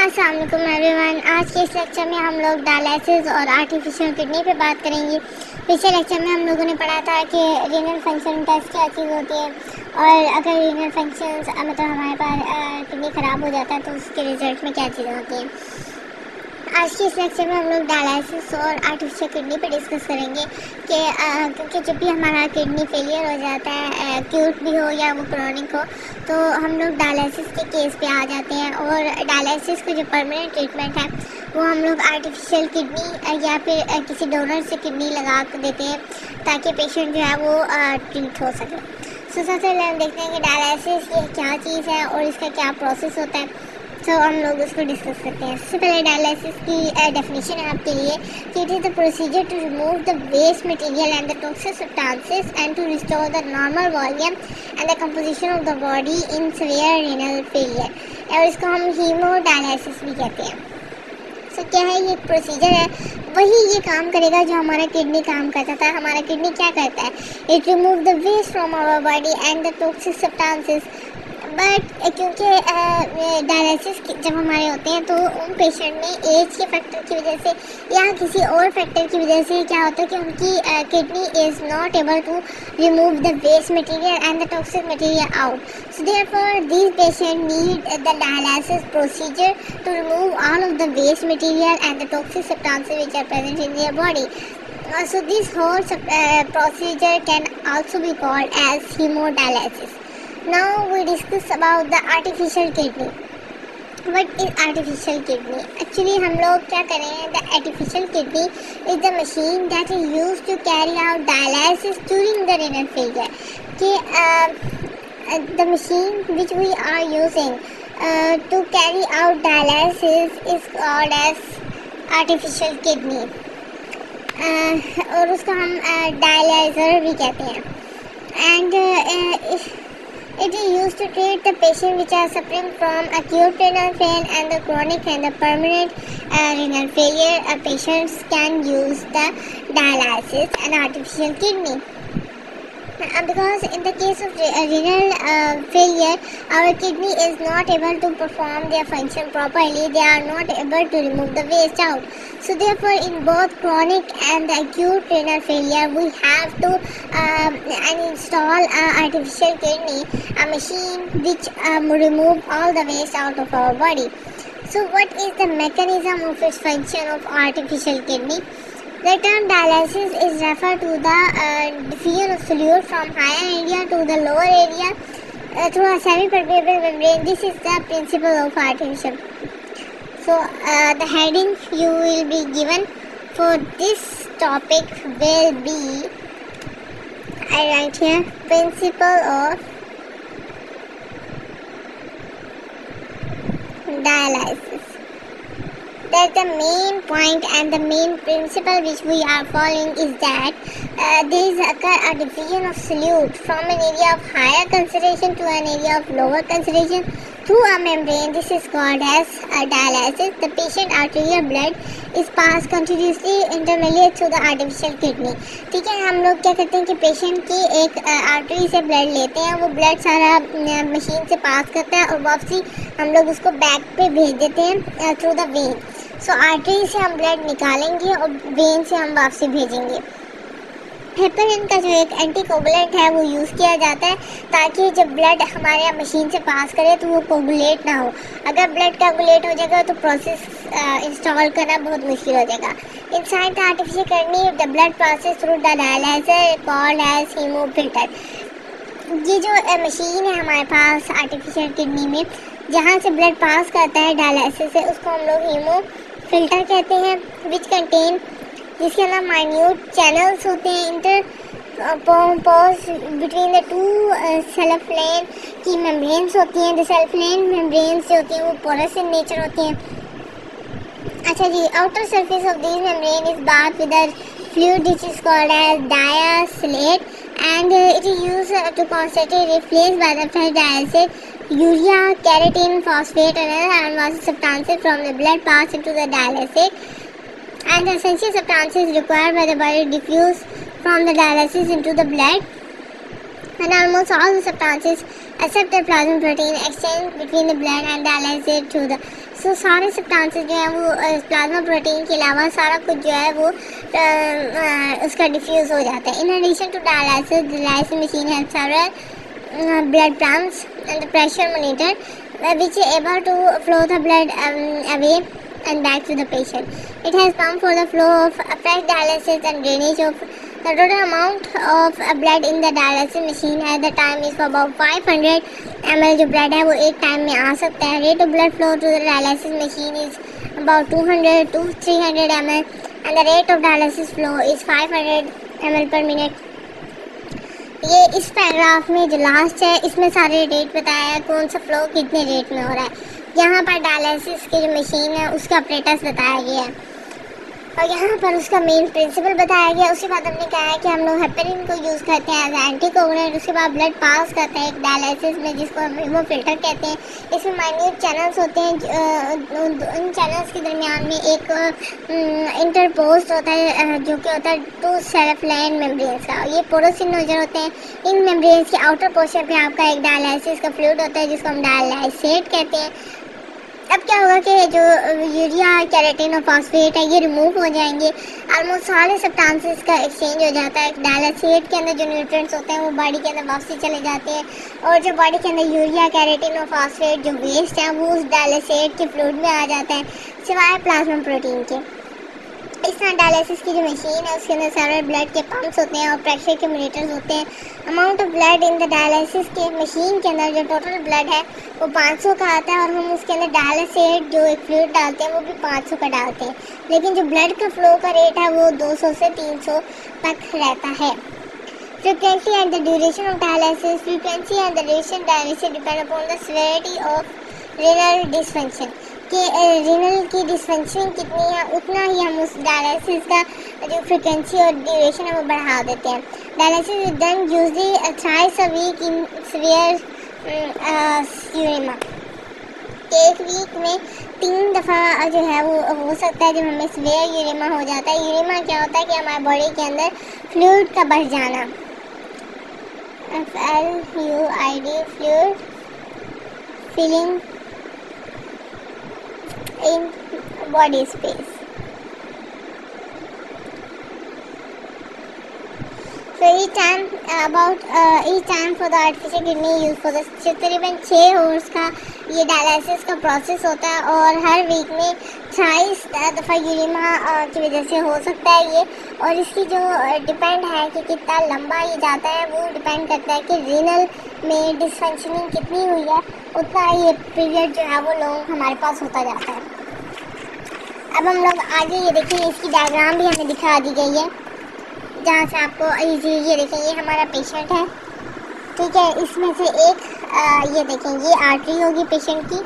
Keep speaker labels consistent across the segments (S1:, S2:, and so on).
S1: अस्सलाम वालेकुम एवरीवन। आज के इस लेक्चर में हम लोग डायलिसिस और आर्टिफिशियल किडनी पे बात करेंगे। पिछले लेक्चर में हम लोगों ने पढ़ा था कि रीनल फंक्शन टेस्ट क्या चीज़ होती है और अगर रीनल फंक्शंस मतलब हमारे पास किडनी ख़राब हो जाता है तो उसके रिजल्ट में क्या चीज़ें होती हैं। आज के इस लेक्चर में हम लोग डायलिसिस और आर्टिफिशियल किडनी पे डिस्कस करेंगे कि क्योंकि जब भी हमारा किडनी फेलियर हो जाता है, एक्यूट भी हो या वो क्रॉनिक हो, तो हम लोग डायलिसिस के केस पे आ जाते हैं और डायलिसिस का जो परमानेंट ट्रीटमेंट है वो हम लोग आर्टिफिशियल किडनी या फिर किसी डोनर से किडनी लगा देते हैं ताकि पेशेंट जो है वो ट्रीट हो सके। सबसे पहले हम देखते हैं कि डायलिसिस ये क्या चीज़ है और इसका क्या प्रोसेस होता है, तो हम लोग उसको डिस्कस करते हैं। सबसे पहले डायलिसिस की डेफिनेशन है आपके लिए कि it is the procedure to remove the waste material and the toxic substances and to restore the normal volume and the composition of the body in severe renal failure, और इसको हम haemodialysis भी कहते हैं। तो क्या है, ये प्रोसीजर है, वही ये काम करेगा जो हमारा किडनी काम करता था। हमारा किडनी क्या करता है, it remove the waste from our body and the toxic substances. But क्योंकि डायलिसिस जब हमारे होते हैं तो उन पेशेंट में एज के फैक्टर की वजह से या किसी और फैक्टर की वजह से क्या होता है कि उनकी kidney is not able to remove the waste material and the toxic material out, so therefore this patient need the dialysis procedure to remove all of the waste material and the toxic substances which are present in their body. So this whole procedure can also be called as hemodialysis. Now we discuss about the artificial kidney. What is artificial kidney? Actually हम लोग क्या करें, the artificial kidney is the machine that is used to carry out dialysis during the renal failure. कि the machine which we are using to carry out dialysis is called as artificial kidney. और उसको हम dialyser भी कहते हैं. And it is used to treat the patient which are suffering from acute renal failure and the chronic and the permanent renal failure. Patients can use the dialysis and artificial kidney. Because in the case of renal failure, our kidney is not able to perform their function properly. They are not able to remove the waste out. So therefore, in both chronic and acute renal failure, we have to install artificial kidney, a machine which remove all the waste out of our body. So what is the mechanism of its function of artificial kidney? The term dialysis is referred to the diffusion of fluid from higher area to the lower area through a semi-permeable membrane. This is the principle of artificial. So the heading you will be given for this topic will be, I write here, principle of dialysis. That the main point and the main principle which we are following is that there is a diffusion of solute from an area of higher concentration to an area of lower concentration through a membrane. This is called as dialysis. The patient arterial blood is passed continuously intermediate through the artificial kidney. ठीक है, हम लोग क्या करते हैं कि patient की एक आर्टरी से ब्लड लेते हैं, वो ब्लड सारा मशीन से पास करता है और वापसी हम लोग उसको बैक पे भेज देते हैं through the vein. So artery से हम ब्लड निकालेंगे और वेन से हम वापसी भेजेंगे. हेपरिन का जो एक एंटीकोगुलेंट है वो यूज़ किया जाता है ताकि जब ब्लड हमारे मशीन से पास करे तो वो कोगुलेट ना हो. अगर ब्लड कोगुलेट हो जाएगा तो प्रोसेस इंस्टॉल करना बहुत मुश्किल हो जाएगा. Inside the artificial kidney the blood passes through the dialyser called as haemofilter. ये जो मशीन है हमारे पास आर्टिफिशियल किडनी में, जहाँ से ब्लड पास करता है डायलिसिस से, उसको हम लोग हीमो फिल्टर कहते हैं. विच कंटेन, जिसके अंदर माइन्यूट चैनल्स होते हैं interpose between the two cellophane की मेम्ब्रेन्स होती हैं. द सेल्फलेन मेम्ब्रेन्स जो होती हैं वो पोरस इन नेचर होती हैं. अच्छा जी, outer surface of this membrane is bath with a fluid which is called as diacylate, and it is used to concentrate replaced by the fresh diacid, urea, keratin, phosphate and other amino substances from the blood pass into the dialysate, and the essential substances required by the body diffuse from the dialysis into the blood. and almost all the substances except the plasma protein exchange between the blood and dialysis through the सारे substances जो हैं वो plasma protein के अलावा सारा कुछ जो है वो उसका डिफ्यूज़ हो जाता है. In addition to dialysis machine has several blood pumps and the pressure monitor which is able to flow the blood away and back to the patient. It has pump for the flow of fresh dialysis and drainage of the total amount of blood in the dialysis machine at the time is for about 500 ml. जो blood है वो एक time में आ सकता है. Rate of blood flow to the dialysis machine is about 200 to 300 ml and the rate of dialysis flow is 500 ml per minute. ये इस paragraph में जो लास्ट है इसमें सारे रेट बताया है, कौन सा फ्लो कितने रेट में हो रहा है. यहाँ पर डायलिसिस की जो मशीन है उसका ऑपरेटर्स बताया गया है और यहाँ पर उसका मेन प्रिंसिपल बताया गया. उसके बाद हमने कहा है कि हम लोग हेपेरिन को यूज़ करते हैं एज एंटीकोगुलेंट. उसके बाद ब्लड पास करते हैं एक डायलिसिस में जिसको हम हीमोफिल्टर कहते हैं. इसमें माइन्यूट चैनल्स होते हैं, उन चैनल्स के दरमियान में एक इंटरपोस्ट होता है जो कि होता है टू सेल्फ लाइन मेम्ब्रेन्स का. ये पोरोसिन नोजल होते हैं. इन मेम्ब्रेन्स के आउटर पोर्शन पे आपका एक डायलिसिस का फ्लूइड होता है जिसको हम डायलाइसेट कहते हैं. अब क्या होगा कि जो यूरिया केराटिन और फॉस्फेट है ये रिमूव हो जाएंगे. ऑलमोस्ट सारे सब्सटेंसेस का एक्सचेंज हो जाता है. डायलिसेट के अंदर जो न्यूट्रिएंट्स होते हैं वो बॉडी के अंदर वापसी चले जाते हैं और जो बॉडी के अंदर यूरिया केराटिन और फॉस्फेट जो वेस्ट है वो उस डायलिसेट के फ्लूइड में आ जाता है सिवाय प्लाज्मा प्रोटीन के. इस तरह डायलिसिस की जो मशीन है उसके अंदर सारे ब्लड के पंप्स होते हैं और प्रेशर के मीटर्स होते हैं. Amount of blood in the dialysis के मशीन के अंदर जो टोटल ब्लड है वो 500 का आता है और हम उसके अंदर डायलिसेट जो एक फ्लूइड डालते हैं वो भी 500 का डालते हैं. लेकिन जो ब्लड का फ्लो का रेट है वो 200 से 300 तक रहता है. Frequency and the duration of dialysis. Frequency and the duration dialysis depend upon the severity of renal dysfunction कि रीनल की डिसफंक्शन कितनी है उतना ही हम उस डायलिसिस का जो फ्रीक्वेंसी और ड्यूरेशन है वो बढ़ा देते हैं. Dialysis is done usually thrice a week in severe uraemia. एक वीक में 3 दफ़ा जो है वो हो सकता है जब हमें सीवियर यूरेमा हो जाता है. यूरेमा क्या होता है कि हमारे बॉडी के अंदर फ्लूइड का बढ़ जाना. FLUID fluid filling in body space. So each time for the artificial kidney used for the तकरीबन 6 हॉर्स का ये डायलिसिस का प्रोसेस होता है और हर वीक में 28 दफ़ा यूरिमा की वजह से हो सकता है ये. और इसकी जो डिपेंड है कि कितना लंबा ये जाता है वो डिपेंड करता है कि रीनल में डिसफंक्शनिंग कितनी हुई है उतना ये पीरियड जो है वो लोग हमारे पास होता जाता है. अब हम लोग आगे ये देखेंगे, इसकी डायग्राम भी हमें दिखा दी गई है जहाँ से आपको ये देखें ये हमारा पेशेंट है. ठीक है, इसमें से एक ये देखें ये आर्टरी होगी पेशेंट की.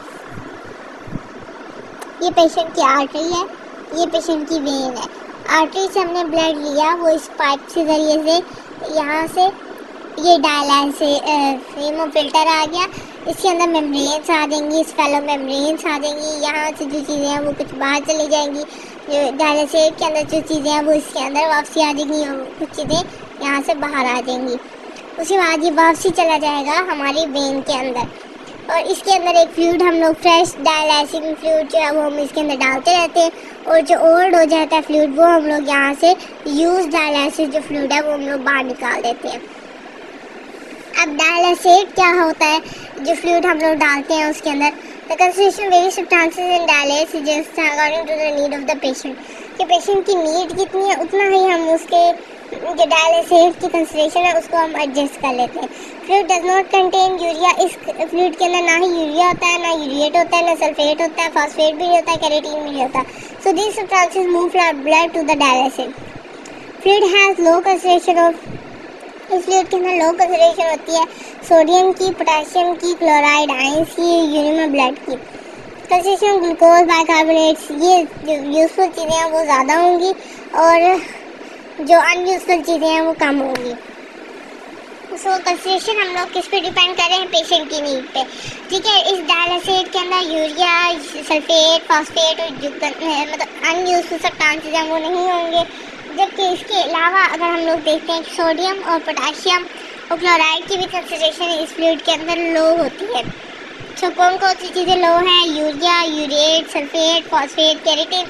S1: ये पेशेंट की आर्टरी है, ये पेशेंट की वेन है. आर्टरी से हमने ब्लड लिया वो इस पाइप के ज़रिए से यहाँ से ये डायलिसिस हीमोफिल्टर आ गया. इसके अंदर मेम्ब्रेन्स आ जाएंगी, स्फेलो मेम्ब्रेन्स आ जाएंगी. यहाँ से जो चीज़ें हैं वो कुछ बाहर चली जाएंगी. जो डायलिसिस के अंदर जो चीज़ें हैं वो इसके अंदर वापसी आ जाएंगी और कुछ चीज़ें यहाँ से बाहर आ जाएंगी. उसके बाद ये वापसी चला जाएगा हमारी वेन के अंदर और इसके अंदर एक फ्लूइड हम लोग फ्रेश डायलिसिस फ्लूइड जो है वो हम इसके अंदर डालते रहते हैं और जो ओल्ड हो जाता है फ्लूइड वो हम लोग यहाँ से यूज डायलिसिस जो फ्लूइड है वो हम लोग बाहर निकाल देते हैं. अब डायलिसेट क्या होता है, जो फ्लूइड हम लोग डालते हैं उसके अंदर the concentration various substances in dialysis just according to the need of the patient. कि पेशेंट की नीड कितनी है उतना ही हम उसके जो डायलिसेट की कंसंट्रेशन है उसको हम एडजस्ट कर लेते हैं. Fluid does not contain urea. इस फ्लूइड के अंदर ना ही यूरिया होता है, ना यूरिएट होता है, ना सल्फेट होता है, फॉस्फेट भी नहीं होता है, केराटिन भी नहीं होता. So these substances move from blood to the dialysis. Fluid has low concentration of. इस फ्लूइड के अंदर लो कंसंट्रेशन होती है सोडियम की, पोटेशियम की, क्लोराइड आयंस की, यूरिया ब्लड की. कंसंट्रेशन ग्लूकोज बाइकार्बोनेट्स ये जो यूजफुल चीज़ें हैं वो ज़्यादा होंगी और जो अनयूजफुल चीज़ें हैं वो कम होंगी. सो कंसंट्रेशन हम लोग किस पे डिपेंड कर रहे हैं, पेशेंट की नीड पे. ठीक है, इस डायलिसेट के अंदर यूरिया, सल्फेट, फॉस्फेट और जो मतलब अनयूजफुल सब्सटेंसेस हैं वो नहीं होंगे. जबकि इसके अलावा अगर हम लोग देखते हैं सोडियम और पोटेशियम और क्लोराइड की भी कंसंट्रेशन इस फ्लूइड के अंदर लो होती है। तो कौन कौन सी चीज़ें लो हैं? Urea, urate, sulphate, phosphate, keratin,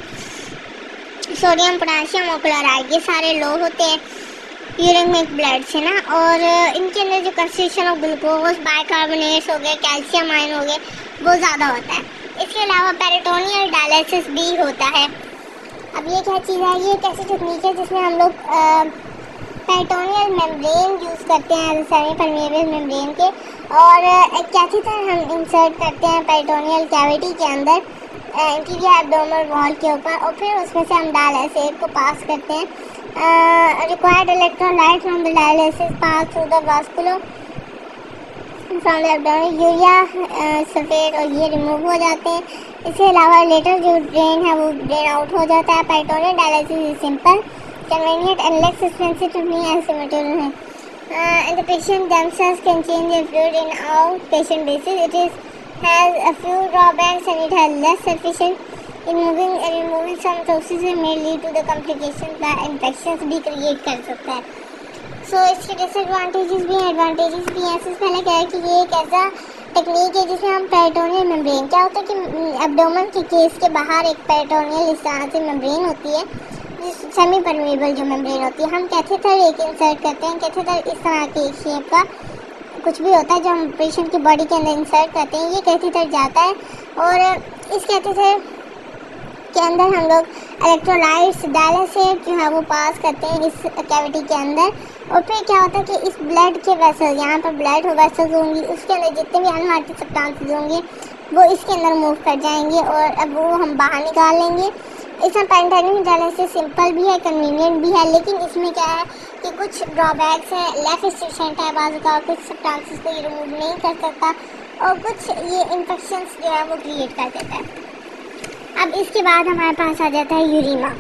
S1: sodium, potassium और क्लोराइड, ये सारे लो होते हैं यूरिक ब्लड से ना। और इनके अंदर जो कंसंट्रेशन ऑफ ग्लूकोज, बाइकार्बोनेट्स हो गए, कैल्शियम आयन हो गए, वो ज़्यादा होता है। इसके अलावा पेरिटोनियल डायलिसिस भी होता है। अब ये क्या चीज़ है? ये एक ऐसी टेक्निक है जिसमें हम लोग पेरिटोनियल मेम्ब्रेन यूज़ करते हैं, सेमी परमेबल मेम्ब्रेन के, और एक कैथेटर हम इंसर्ट करते हैं पेरिटोनियल कैविटी के अंदर इंटीरियर एब्डोमिनल वॉल के ऊपर, और फिर उसमें से हम डायलिसिस को पास करते हैं। Required electrolyte from the dialysis pass through the vascular from the abdomen, urea, sulphate और ये रिमूव हो जाते हैं। इसके अलावा लेटर जो ड्रेन है वो ड्रेन आउट हो जाता है। Peritoneal dialysis is simple, convenient and less expensive to me as material है। And the patient themselves can change their fluid in outpatient basis. It has a few drawbacks and it has less efficient in removing some toxins may lead to the complications by infections भी create कर सकता है। So इसके disadvantages भी हैं, advantages भी हैं। सबसे पहले क्या है कि ये एक ऐसा टेक्निक है जिसमें हम पेरिटोनियल मेम्ब्रेन, क्या होता है कि एब्डोमेन के केस के बाहर एक पेरिटोनियल इस तरह से मेम्ब्रेन होती है, सेमी परमेबल जो मेम्ब्रेन होती है, हम कैथेटर एक इंसर्ट करते हैं। कैथेटर इस तरह के शेप का कुछ भी होता है जो हम पेशेंट की बॉडी के अंदर इंसर्ट करते हैं। ये कैथेटर जाता है और इस कैथेटर के अंदर हम लोग इलेक्ट्रोलाइट्स डायलिसिस जो है वो पास करते हैं इस कैविटी के अंदर। और फिर क्या होता है कि इस ब्लड के वेसल, यहाँ पर ब्लड वेसल्स होंगी, उसके अंदर जितने भी अनवांटेड सब्सटेंसेस होंगे वो इसके अंदर मूव कर जाएंगे और अब वो हम बाहर निकाल लेंगे। इसमें पेरिटोनियल डायलिसिस सिंपल भी है, कन्वीनियंट भी है, लेकिन इसमें क्या है कि कुछ ड्रॉबैक्स हैं। लेस एफिशिएंट है बाजू का, कुछ सब्सटेंसेस को ये रिमूव नहीं कर सकता और कुछ ये इन्फेक्शंस जो है वो क्रिएट कर देता है। अब इसके बाद हमारे पास आ जाता है यूरिमा।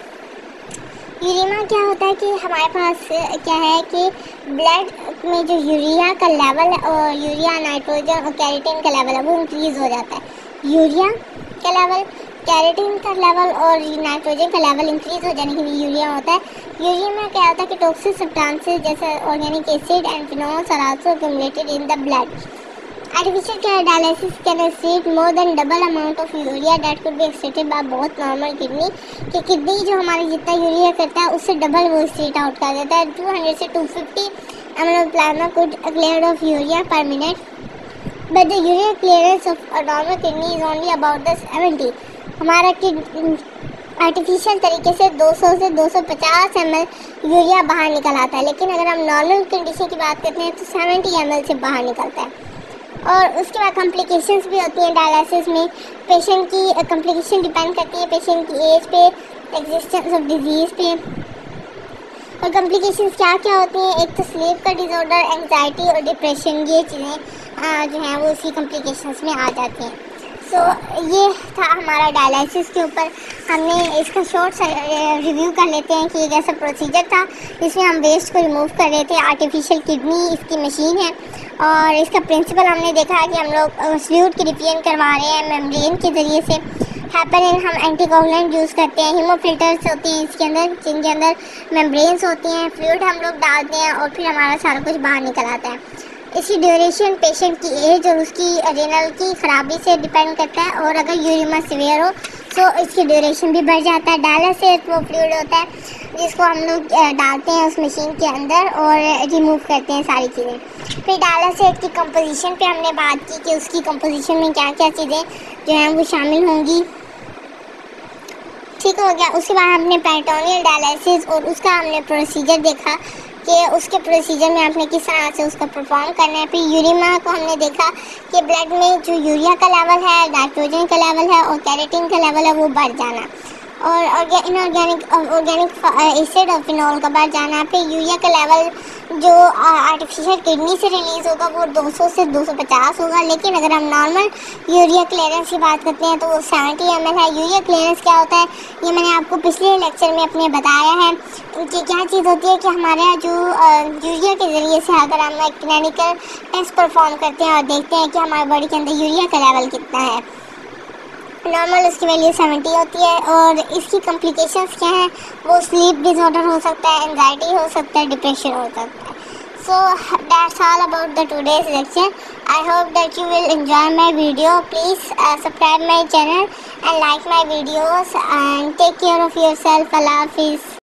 S1: यूरिमा क्या होता है कि हमारे पास क्या है कि ब्लड में जो यूरिया का लेवल है और यूरिया, नाइट्रोजन और कैरेटिन का लेवल है वो इंक्रीज़ हो जाता है। यूरिया का लेवल, कैरेटिन का लेवल और नाइट्रोजन का लेवल इंक्रीज़ हो जाने के लिए यूरिया होता है। यूरिया में क्या होता है कि टॉक्सिक सब्सटेंसेस जैसे organic acid and phenols are also accumulated in the blood. Artificial dialysis can exceed more than double amount of urea that could be extracted by both normal kidney, कि kidney जो हमारी जितना urea करता है उससे double वो extract out कर देता है। 200 से 250 ml of plasma could clear of urea per minute, but the urea clearance of a normal kidney is only about the 70। हमारा आर्टिफिशियल तरीके से 200 से 250 ml यूरिया बाहर निकल आता है, लेकिन अगर हम नॉर्मल कंडीशन की बात करते हैं तो 70 ml से बाहर निकलता है। और उसके बाद कॉम्प्लिकेशंस भी होती हैं डायलिसिस में। पेशेंट की कॉम्प्लिकेशन डिपेंड करती है पेशेंट की एज पे, एग्जिस्टेंस ऑफ डिजीज़ पे। और कॉम्प्लिकेशंस क्या क्या होती हैं? एक तो स्लीप का डिसऑर्डर, एंग्जाइटी और डिप्रेशन, ये चीज़ें जो हैं वो इसी कॉम्प्लिकेशंस में आ जाती हैं। सो ये था हमारा डायलिसिस के ऊपर। हमने इसका शॉर्ट रिव्यू कर लेते हैं कि एक ऐसा प्रोसीजर था जिसमें हम वेस्ट को रिमूव कर रहे थे। आर्टिफिशियल किडनी इसकी मशीन है और इसका प्रिंसिपल हमने देखा कि हम लोग फ्लूइड की रिपेयर करवा रहे हैं मेम्ब्रेन के ज़रिए से। हैपेरिन हम एंटीकोगुलेंट यूज़ करते हैं। हीमोफिल्टर्स होते हैं इसके अंदर जिनके अंदर मेम्ब्रेन्स होती हैं। फ्लूइड हम लोग डालते हैं और फिर हमारा सारा कुछ बाहर निकल आता है। इसकी ड्यूरेशन पेशेंट की एज और उसकी रेनल की ख़राबी से डिपेंड करता है, और अगर यूरिमा सीवियर हो तो इसकी ड्यूरेशन भी बढ़ जाता है। डायलिसिस वो फ्लूइड होता है जिसको हम लोग डालते हैं उस मशीन के अंदर और रिमूव करते हैं सारी चीज़ें। फिर डायलिसिस की कंपोजिशन पे हमने बात की कि उसकी कंपोजिशन में क्या क्या चीज़ें जो हैं वो शामिल होंगी। ठीक हो गया। उसके बाद हमने पेरिटोनियल डायलिसिस और उसका हमने प्रोसीजर देखा कि उसके प्रोसीजर में आपने किस तरह से उसका परफॉर्म करना है। फिर यूरिमा को हमने देखा कि ब्लड में जो यूरिया का लेवल है, नाइट्रोजन का लेवल है और कैरेटिन का लेवल है वो बढ़ जाना, और ऑर्गेनिक एसिड और फिनॉल का बढ़ जाना। फिर यूरिया का लेवल जो आर्टिफिशियल किडनी से रिलीज़ होगा वो 200 से 250 होगा, लेकिन अगर हम नॉर्मल यूरिया क्लियरेंस की बात करते हैं तो वो 70 ml है। यूरिया क्लियरेंस क्या होता है ये मैंने आपको पिछले लेक्चर में अपने बताया है कि क्या चीज़ होती है कि हमारे जो यूरिया के ज़रिए से अगर हम एक क्लिनिकल टेस्ट परफॉर्म करते हैं और देखते हैं कि हमारे बॉडी के अंदर यूरिया का लेवल कितना है, नॉर्मल उसकी वैल्यू 70 होती है। और इसकी कॉम्प्लिकेशंस क्या हैं? वो स्लीप डिसऑर्डर हो सकता है, एंजाइटी हो सकता है, डिप्रेशन हो सकता है। So that's all about the today's lecture. I hope that you will enjoy my video. Please subscribe my channel and like my videos, and take care of yourself. Allah Hafiz.